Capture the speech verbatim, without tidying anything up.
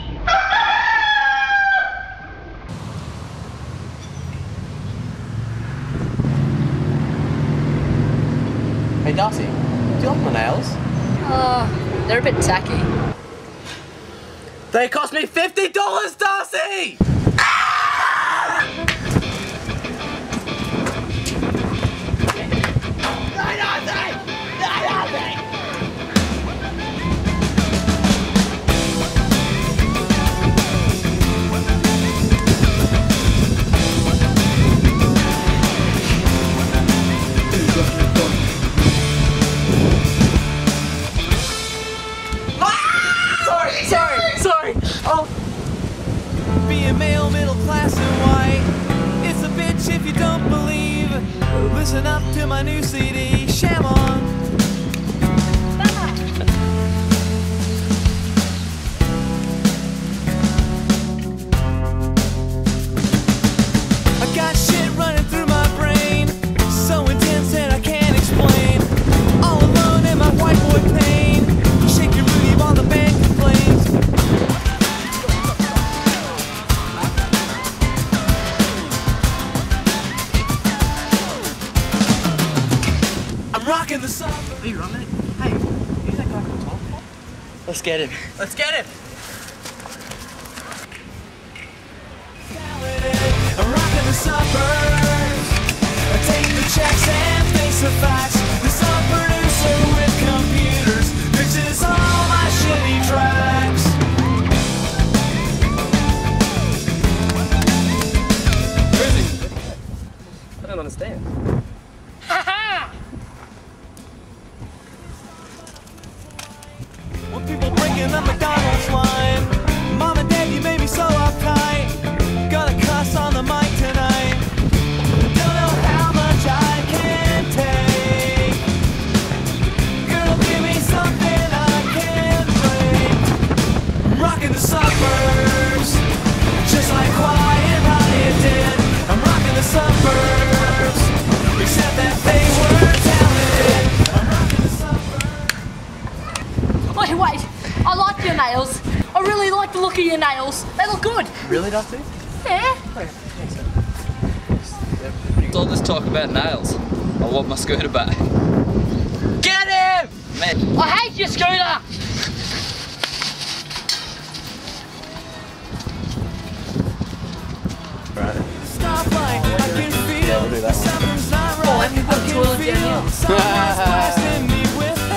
Hey Darcy, do you like my nails? Uh, they're a bit tacky. They cost me fifty dollars, Darcy! Being male, middle class and white, it's a bitch if you don't believe. Listen up to my new C D, Sham on. I got shit running through my brain, so intense that I can't explain. All alone in my white boy pain. Shake your booty while the band complains. Rocking the sun. Hey, Roman. Hey, you that guy from Top? Let's get him. Let's get him. I'm rocking the suburbs. I take the checks and face the facts. The song producer with computers mixes all my shitty tracks. Crazy. I don't understand. When people breaking the McDonald's line, Mom and Dad, you made me so uptight. Got a cuss on the mic tonight. Don't know how much I can take. Girl, give me something I can break. I'm rocking the suburbs, just like Quiet Riot did. I'm rocking the suburbs, except that they were talented. I'm rocking the suburbs. Wait, wait, I like your nails. I really like the look of your nails. They look good. Really, Darcy? Yeah. All this talk about nails. I want my scooter back. Get him! Man. I hate your scooter. Right. Stoplight, I can feel Yeah, we'll do that one. something's not right. Oh, have you got a toilet down here? Someone's blasting music.